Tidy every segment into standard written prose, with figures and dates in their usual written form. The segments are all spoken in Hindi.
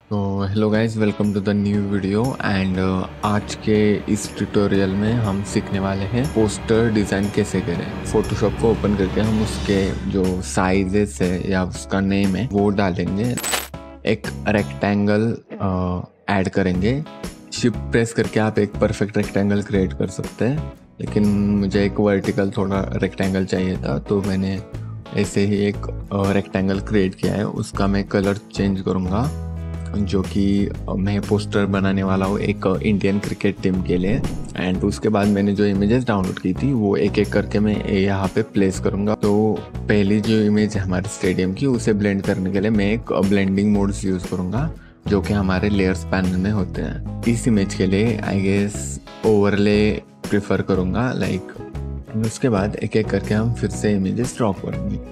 तो hello guys, welcome to the new video and आज के इस ट्यूटोरियल में हम सीखने वाले हैं पोस्टर डिज़ाइन कैसे करें। फोटोशॉप को ओपन करके हम उसके जो साइजेस है या उसका नेम है वो डालेंगे। एक रेक्टेंगल ऐड करेंगे। शिफ्ट प्रेस करके आप एक परफेक्ट रेक्टेंगल क्रिएट कर सकते हैं, लेकिन मुझे एक वर्टिकल थोड़ा रेक्टेंगल चाहिए था, तो मैंने ऐसे ही एक रेक्टेंगल क्रिएट किया है। उसका मैं कलर चेंज करूँगा, जो कि मैं पोस्टर बनाने वाला हूँ एक इंडियन क्रिकेट टीम के लिए। एंड उसके बाद मैंने जो इमेजेस डाउनलोड की थी वो एक एक करके मैं यहाँ पे प्लेस करूँगा। तो पहली जो इमेज है हमारे स्टेडियम की, उसे ब्लेंड करने के लिए मैं एक ब्लेंडिंग मोड्स यूज़ करूँगा, जो कि हमारे लेयर्स पैनल में होते हैं। इस इमेज के लिए आई गेस ओवरले प्रेफर करूँगा उसके बाद एक एक करके हम फिर से इमेजेस ड्रॉ करेंगे।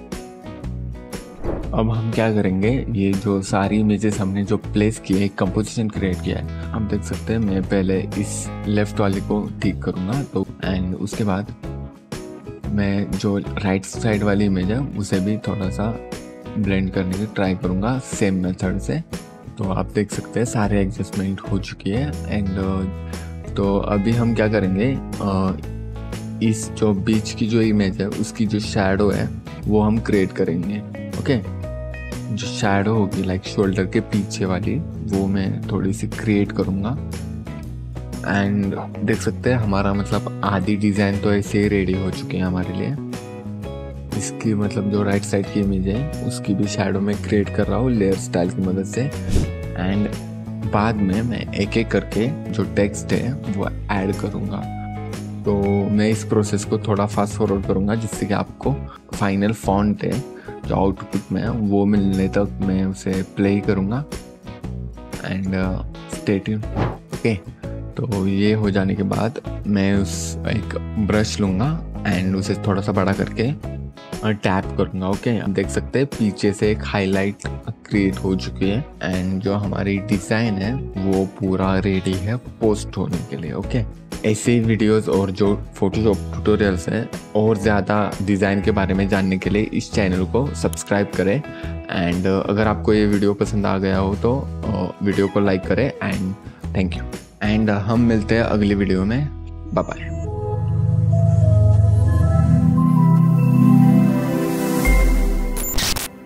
अब हम क्या करेंगे, ये जो सारी इमेजेस हमने जो प्लेस की है, एक कंपोजिशन क्रिएट किया है, आप देख सकते हैं। मैं पहले इस लेफ्ट वाले को ठीक करूँगा, तो एंड उसके बाद मैं जो राइट साइड वाली इमेज है उसे भी थोड़ा सा ब्लेंड करने की ट्राई करूँगा सेम मेथड से। तो आप देख सकते हैं सारे एडजस्टमेंट हो चुकी है। एंड तो अभी हम क्या करेंगे, इस जो बीच की जो इमेज है उसकी जो शैडो है वो हम क्रिएट करेंगे। ओके, जो शैडो होगी लाइक शोल्डर के पीछे वाली, वो मैं थोड़ी सी क्रिएट करूँगा। एंड देख सकते हैं हमारा मतलब आधी डिज़ाइन तो ऐसे ही रेडी हो चुकी है हमारे लिए। इसकी मतलब जो राइट साइड की इमेज है उसकी भी शैडो में क्रिएट कर रहा हूँ लेयर स्टाइल की मदद से। एंड बाद में मैं एक एक करके जो टेक्स्ट है वो ऐड करूँगा। तो मैं इस प्रोसेस को थोड़ा फास्ट फॉरवर्ड करूँगा, जिससे कि आपको फाइनल फॉन्ट है जो आउटपुट में है वो मिलने तक मैं उसे प्ले करूँगा। And stay tune. ओके, तो ये हो जाने के बाद मैं उस एक ब्रश लूँगा एंड उसे थोड़ा सा बड़ा करके टैप करूँगा। ओके, आप देख सकते हैं पीछे से एक हाईलाइट क्रिएट हो चुकी है एंड जो हमारी डिज़ाइन है वो पूरा रेडी है पोस्ट होने के लिए। ओके, ऐसे ही वीडियोस और जो फोटोशॉप ट्यूटोरियल्स हैं और ज़्यादा डिज़ाइन के बारे में जानने के लिए इस चैनल को सब्सक्राइब करें। एंड अगर आपको ये वीडियो पसंद आ गया हो तो वीडियो को लाइक करें। And thank you. एंड हम मिलते हैं अगली वीडियो में। Bye bye.